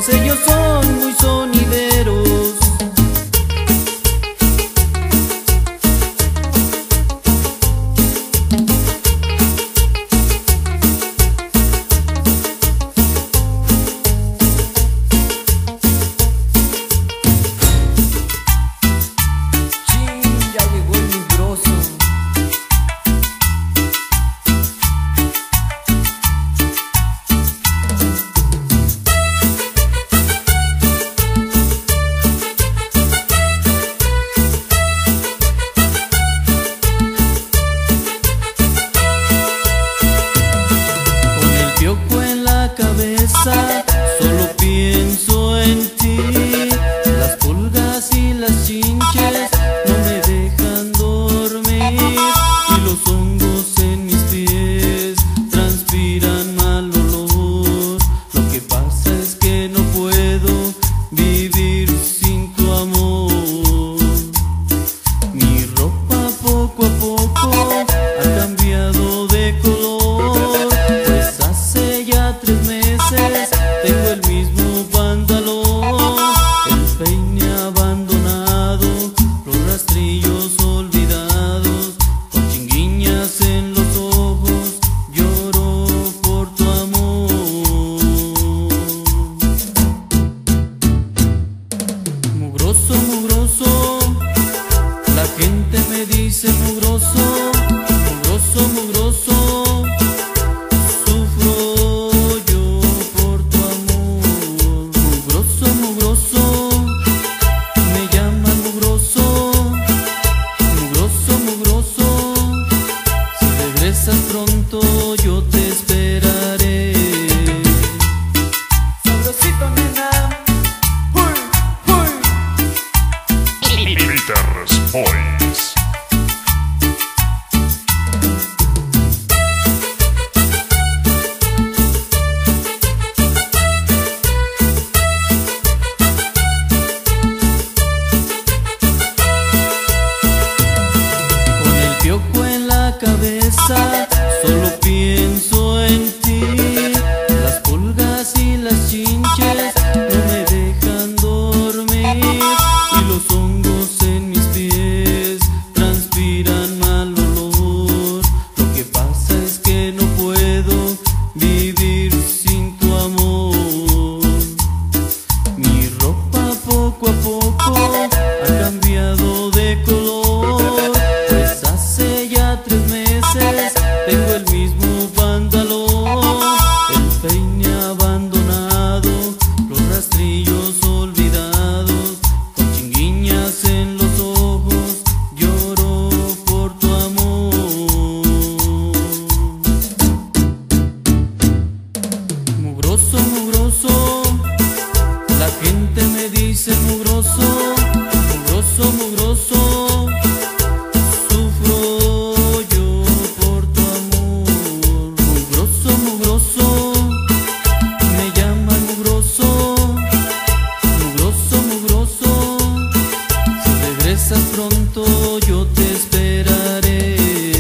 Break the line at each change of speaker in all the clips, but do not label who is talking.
ellos son muy sonideros. Solo pienso en ti. Las pulgas y las chinches no me dejan dormir, y los hongos en mis pies transpiran mal olor. Lo que pasa es que no puedo vivir sin tu amor. Mi ropa poco a poco ha cambiado de color, pues hace ya 3 meses tengo el mismo pantalón, el peine abandonado, los rastrillos olvidados, con chinguiñas en los ojos, lloro por tu amor. Mugroso, mugroso, la gente me dice mugroso, mugroso, mugroso. Pronto yo te esperaré. Sabrosito, nena. Huy, huy.
Peters Boys.
Con el piojo en la cabeza solo pienso en ti. Las pulgas y las chinches no me dejan dormir, y los hongos en mis pies transpiran mal olor. Lo que pasa es que no puedo vivir sin tu amor. Mi ropa poco a poco ha cambiado de color, pues hace ya 3 meses tengo el mismo pantalón, el peine abandonado, los rastrillos olvidados, con chinguiñas en los ojos, lloro por tu amor. Mugroso, mugroso, la gente me dice mugroso, mugroso, mugroso. Pronto yo te esperaré.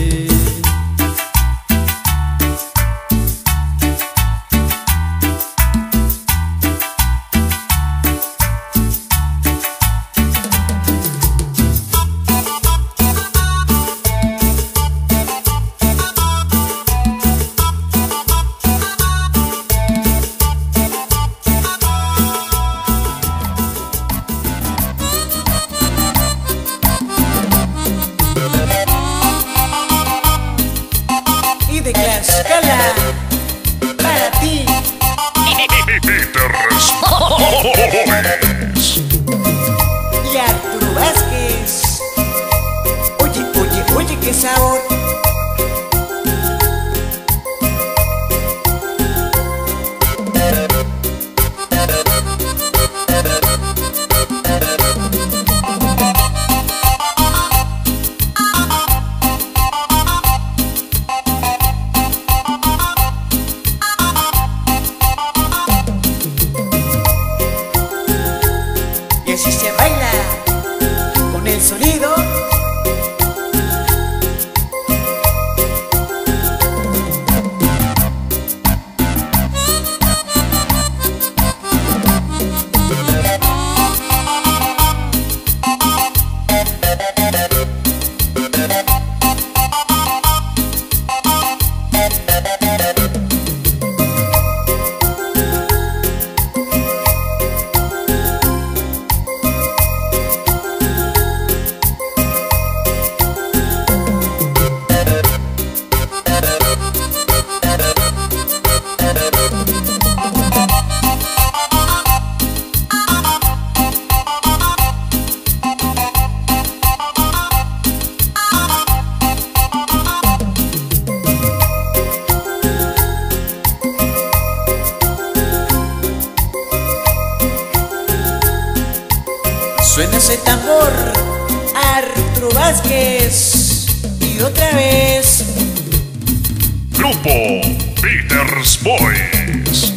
De Tlaxcala, para ti,
Peters Boys.
y Arturo Vázquez. Oye, oye, oye, qué sabor. Así se baila con el sonido Suena ese tambor, Arturo Vázquez. Y otra vez.
Grupo Peter's Boys.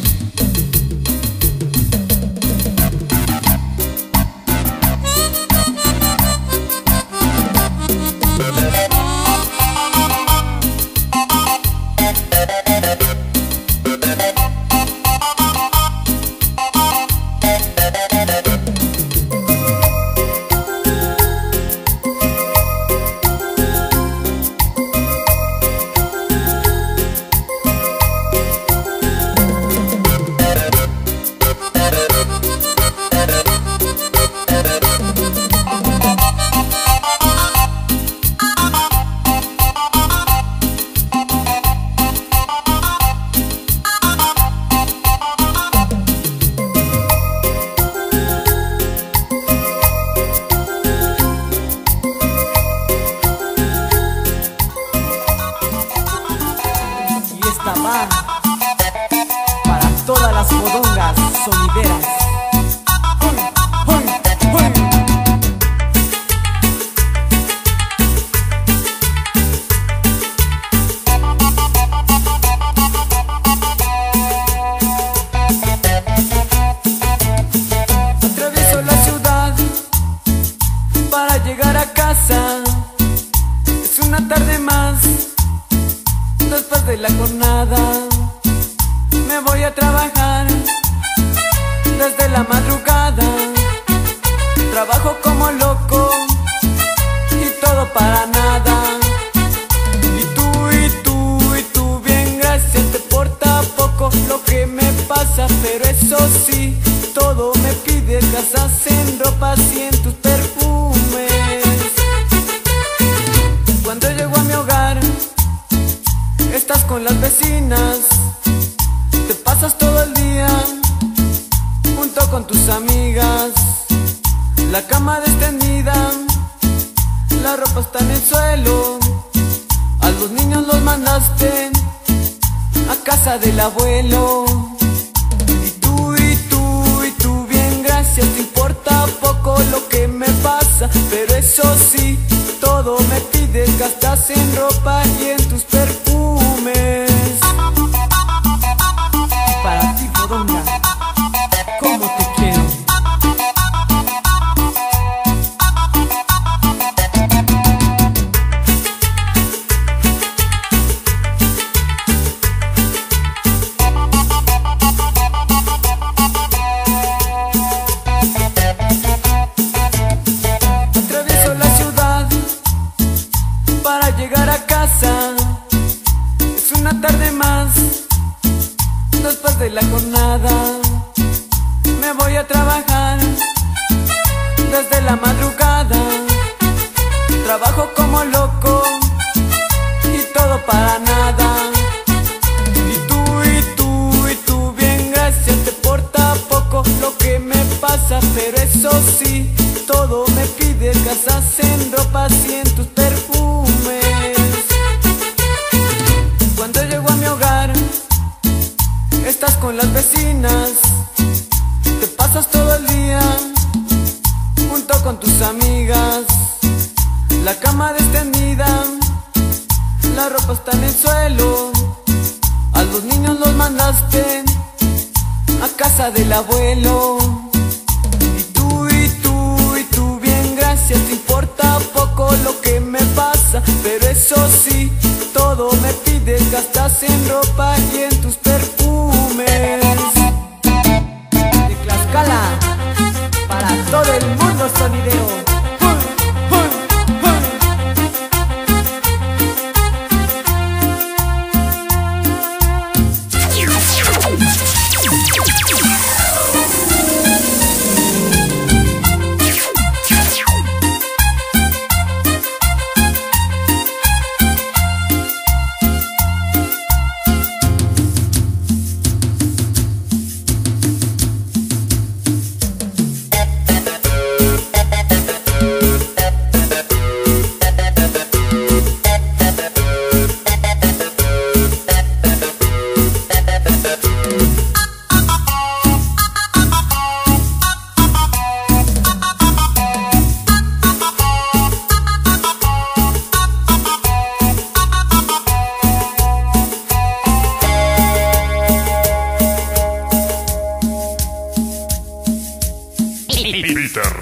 Para todas las fodongas sonideras. Atravieso la ciudad para llegar a casa. Es una tarde más después de la jornada. Me voy a trabajar desde la madrugada. Trabajo como loco y todo para nada. Y tú, bien gracias, te porta poco lo que me pasa. Pero eso sí, todo me pides, gastas en ropas y en tus perfumes. Cuando llego a mi hogar, estás con las vecinas. Te pasas todo el día junto con tus amigas. La cama extendida, la ropa está en el suelo. A los niños los mandaste a casa del abuelo. Y tú, bien gracias, te importa poco lo que me pasa. Pero eso sí, todo me pides, gastas en ropa y en tus perfumes. Para ti, fodonga, ¿cómo te quiero? Atravieso la ciudad para llegar a casa. Es una tarde más después de la jornada. Me voy a trabajar desde la madrugada. Trabajo como loco y todo para nada. Y tú, bien gracias, te porta poco lo que me pasa. Pero eso sí, todo me pides, gastas en ropas y en tus perfumes. Cuando llego a mi hogar, estás con las vecinas. Te pasas todo el día junto con tus amigas. La cama extendida, la ropa está en el suelo. A los niños los mandaste a casa del abuelo. Y tú, bien gracias, te importa poco lo que me pasa. Pero eso sí, todo me pides, gastas en ropa y en tus perfumes. De Tlaxcala, para todo el mundo sonidero.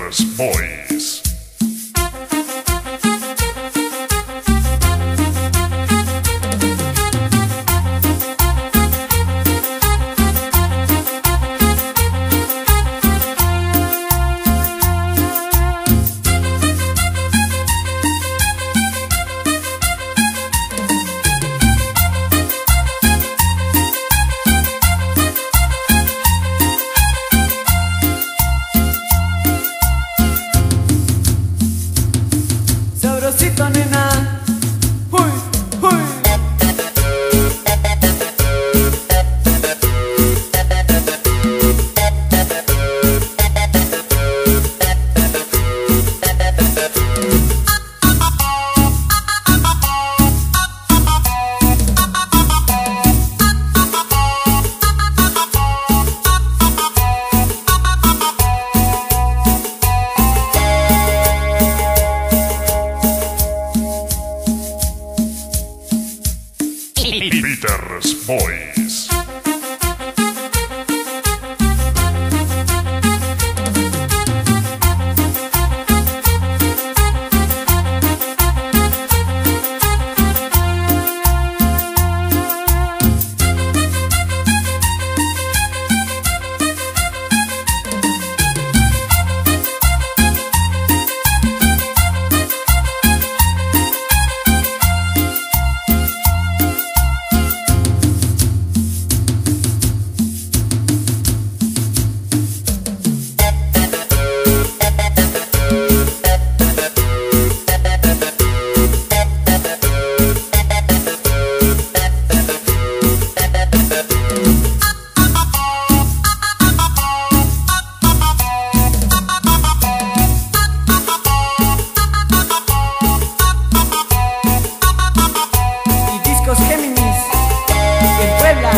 Peters Boys.
Sabrosito, nena. Uy, uy.
Peters Boys.
Géminis, en Puebla.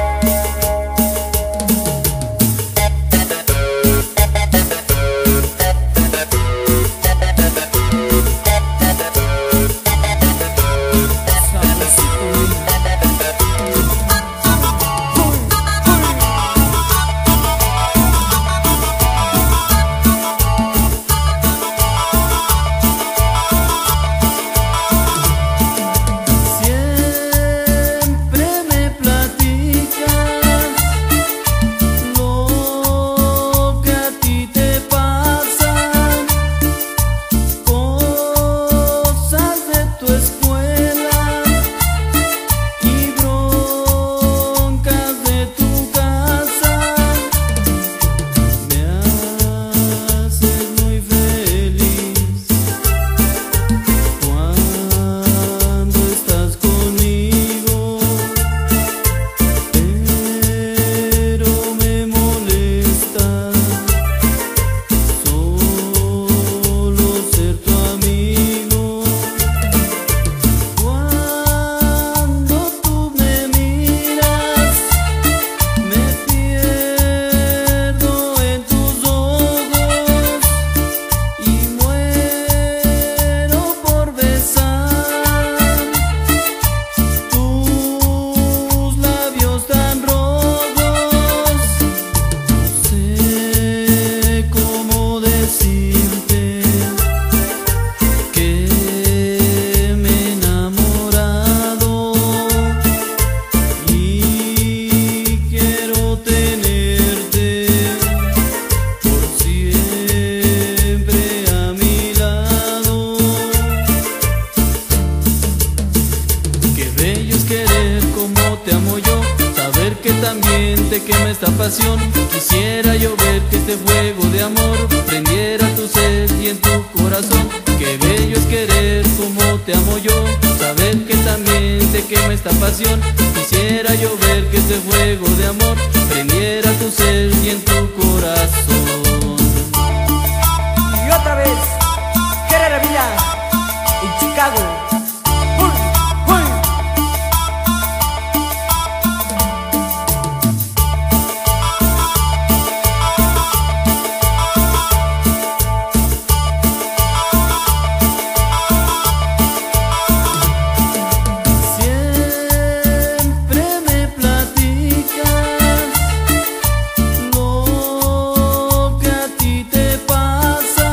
También te quema esta pasión. Quisiera yo ver que este fuego de amor prendiera tu sed y en tu corazón. Qué bello es querer como te amo yo, saber que también te quema esta pasión. Quisiera yo ver que este fuego de amor prendiera tu sed y en tu corazón.
Y otra vez, Guerrera Villa, en Chicago.
Lo que a ti te pasa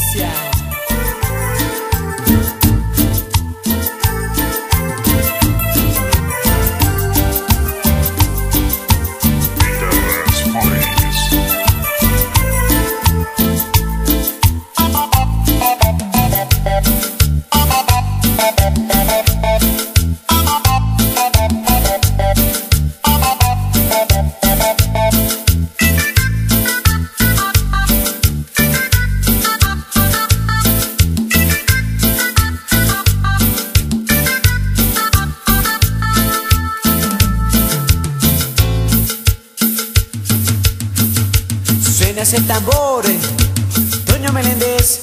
delicia.
Guitarras Morris.
Suena ese tambor, Toño Meléndez.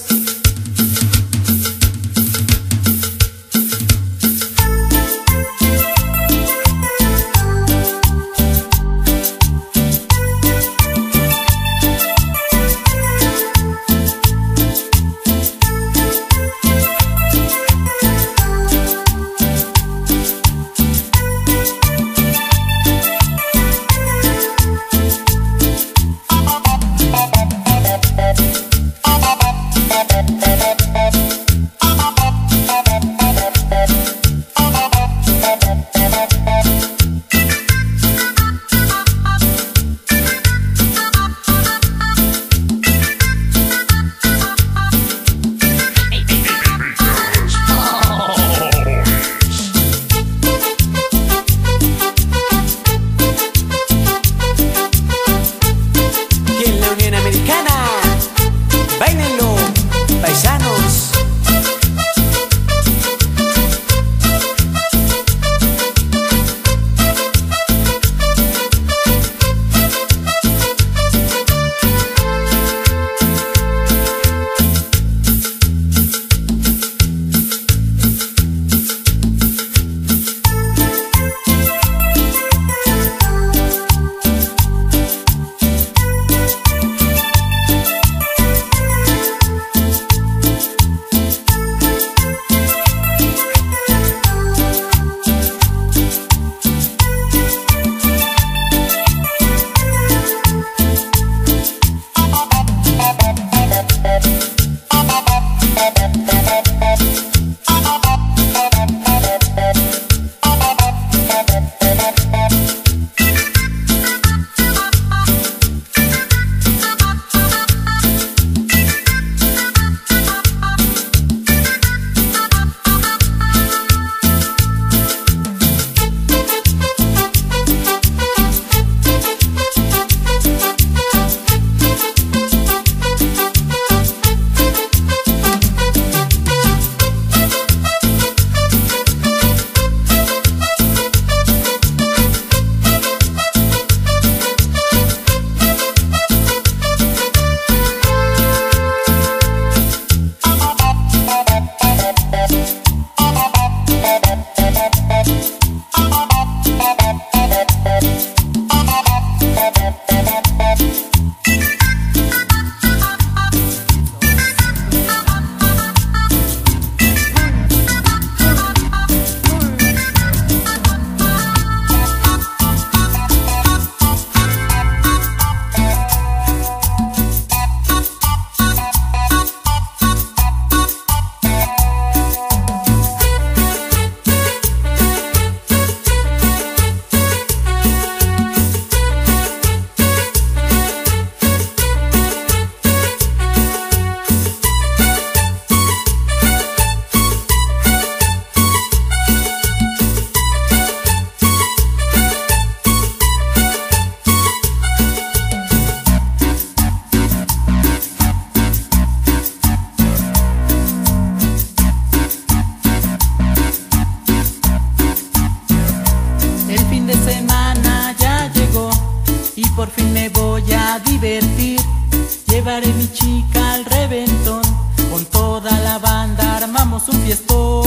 Llevaré mi chica al reventón, con toda la banda armamos un fiestón.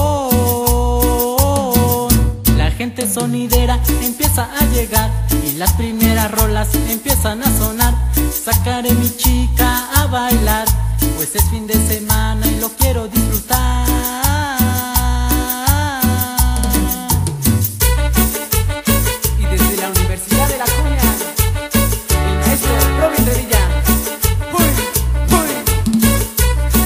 La gente sonidera empieza a llegar y las primeras rolas empiezan a sonar. Sacaré mi chica a bailar, pues es fin de semana y lo quiero disfrutar.
Y desde la Universidad de La Coruña, el maestro Robin Revilla. ¡Uy! ¡Uy!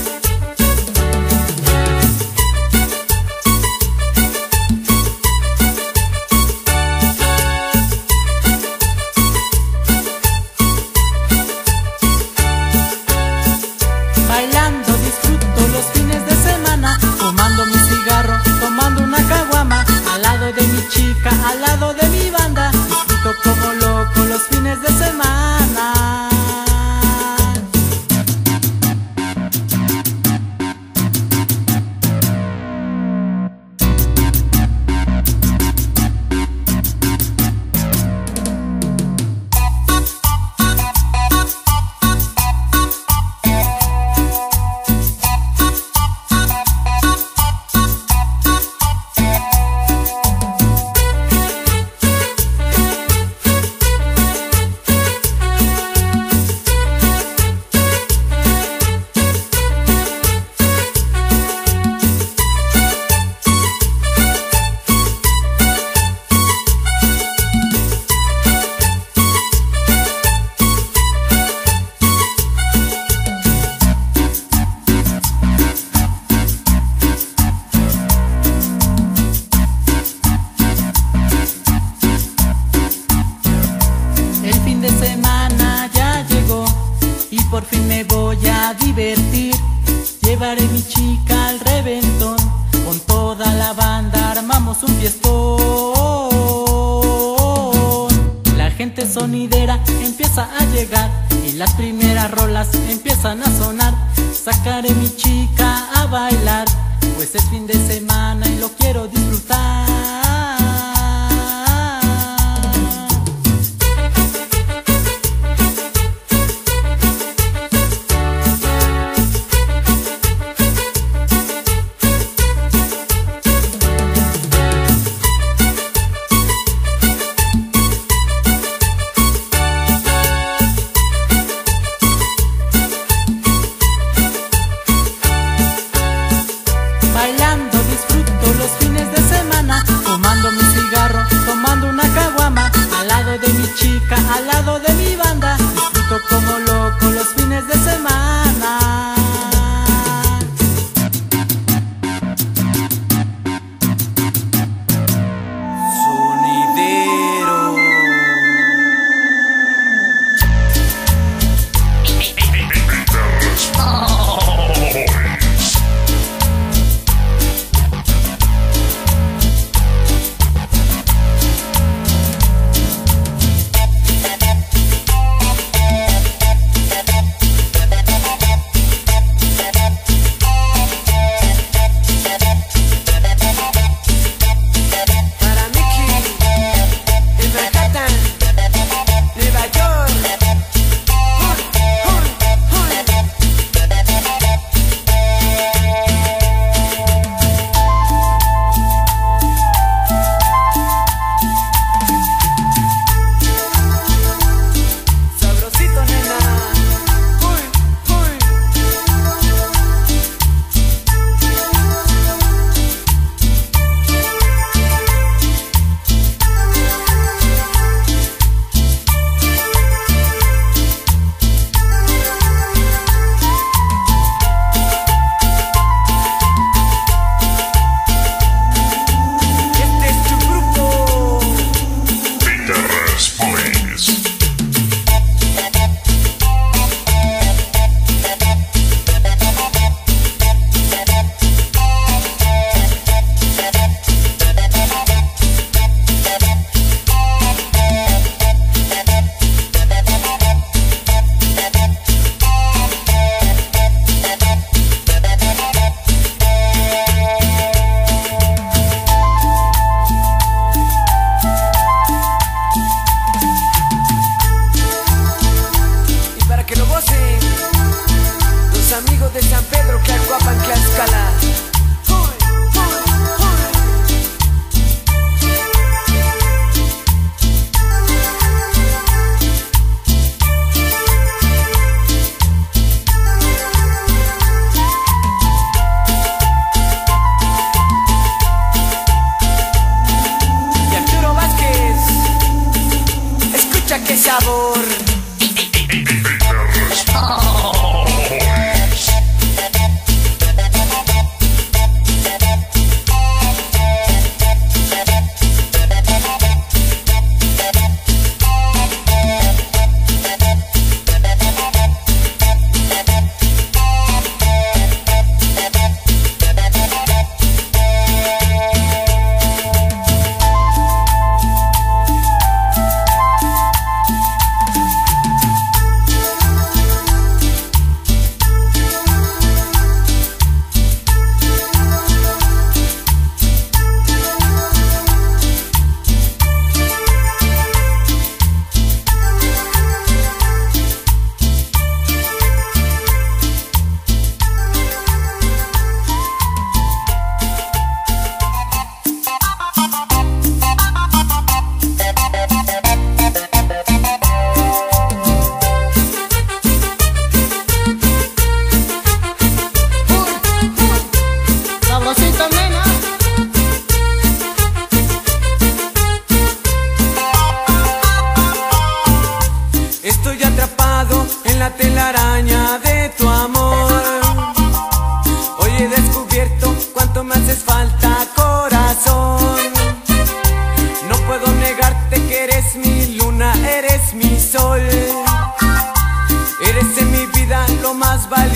a divertir. Llevaré mi chica al reventón, con toda la banda armamos un fiestón. La gente sonidera empieza a llegar y las primeras rolas empiezan a sonar. Sacaré mi chica a bailar, pues es fin de semana y lo quiero disfrutar. Bailando disfruto los fines de semana, fumando mi cigarro, tomando una caguama, al lado de mi chica, al lado de mi banda. Disfruto como loco los fines de semana.
Sonidero. Amigos de San Pedro, Tlacuapan, Tlaxcala. Y Arturo Vázquez, escucha qué sabor.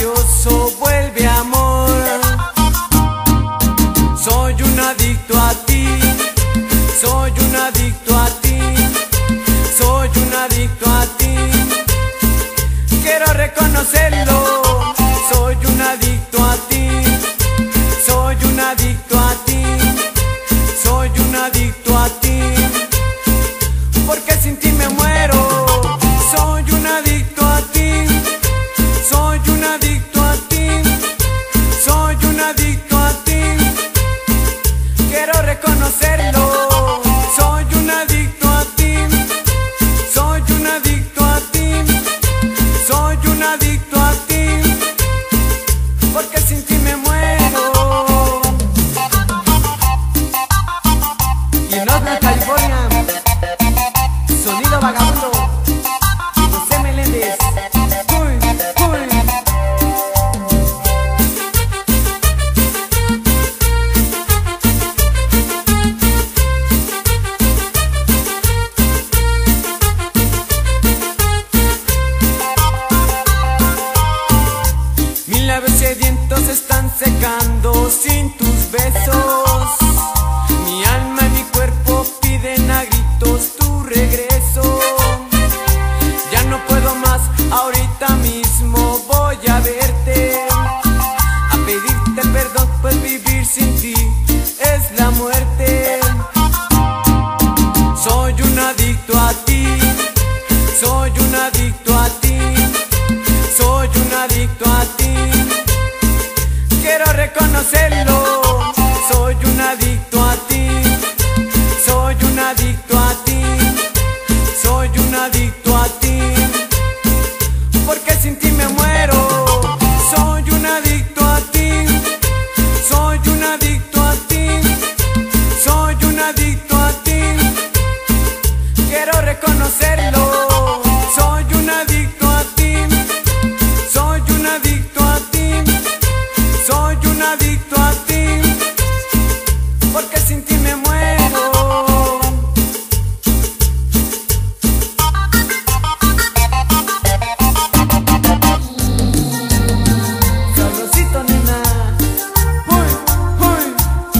misterioso vuelve amor. Soy un adicto a ti, soy un adicto a ti, soy un adicto a ti. Quiero reconocerlo, soy un adicto a ti, soy un adicto a ti, soy un adicto a ti. Porque sin ti me muero. Soy un adicto a ti, soy un adicto a ti, soy un adicto a ti. Quiero reconocerlo. Soy un adicto a ti, soy un adicto a ti, soy un adicto a ti. Porque sin ti me muero. Y en Oakland, California, Sonido Vagabundo, José Meléndez. Uy, uy. Mis labios sedientos se están secando sin tus besos. Mi alma y mi cuerpo piden a gritos tu regreso. Ya no puedo más, ahorita mismo voy a verte, a pedirte perdón, pues vivir sin ti es la muerte. Soy un adicto a ti, soy un adicto a ti, soy un adicto a ti. Quiero reconocerlo. Soy un adicto a ti, soy un adicto a ti, soy un adicto a ti. Porque sin ti me muero. Soy un adicto a ti, soy un adicto a ti, soy un adicto a ti. Quiero reconocerlo. Soy un adicto a ti, soy un adicto a ti, soy un adicto a ti. Porque sin ti me muero. Sabrosito, nena. Uy, uy.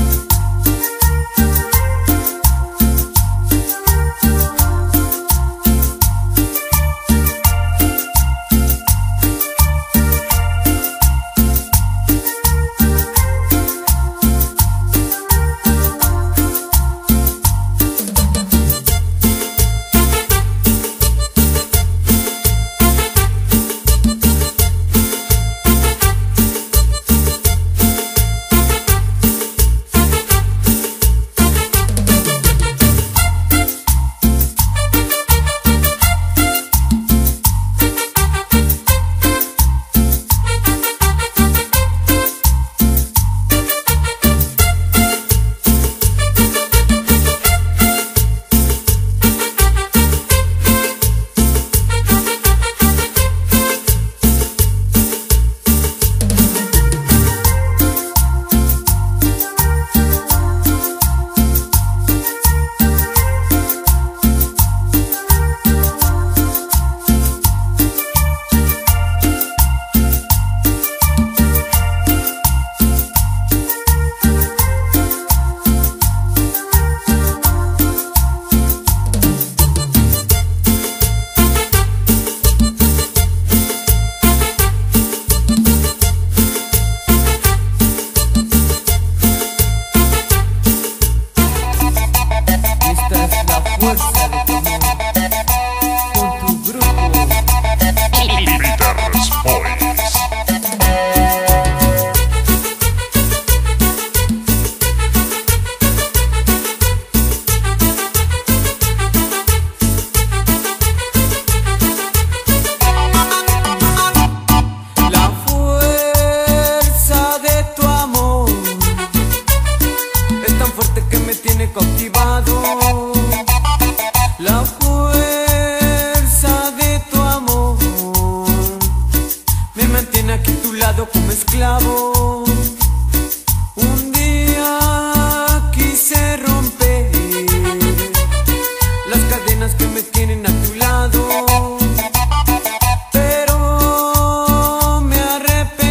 como esclavo. Un día quise romper las cadenas que me tienen a tu lado, pero me arrepentí.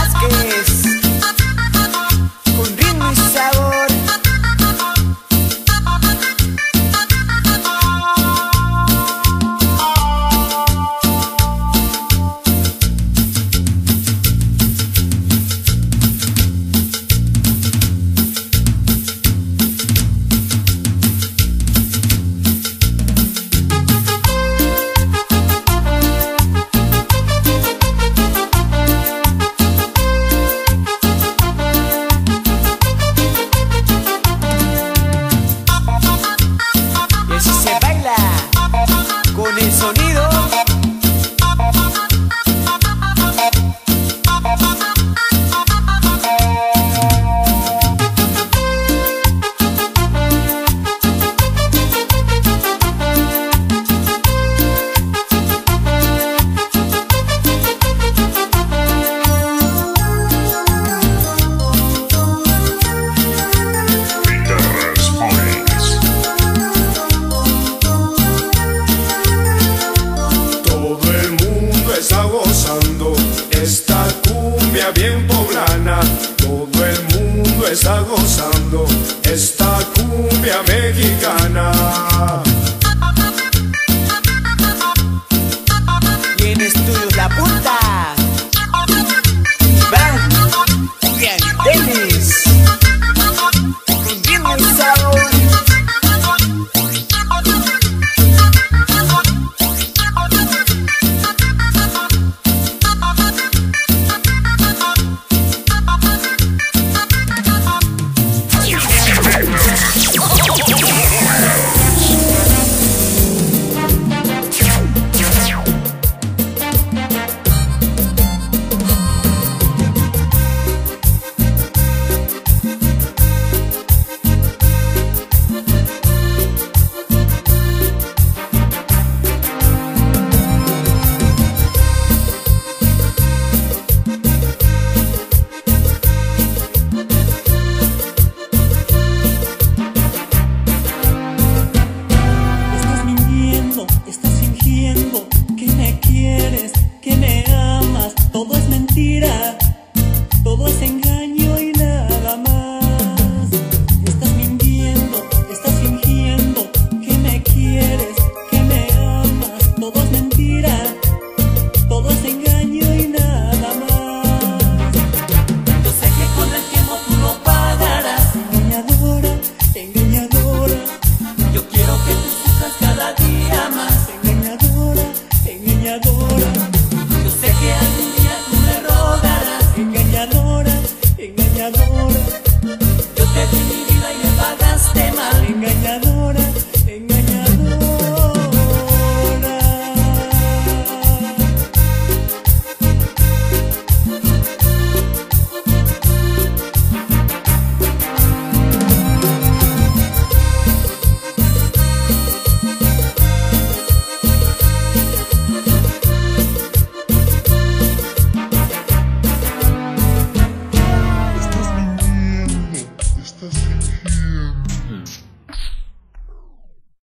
Vázquez, con ritmo y sabor. Con el sonido
está gozando esta cumbia bien poblana. Todo el mundo está gozando esta cumbia mexicana.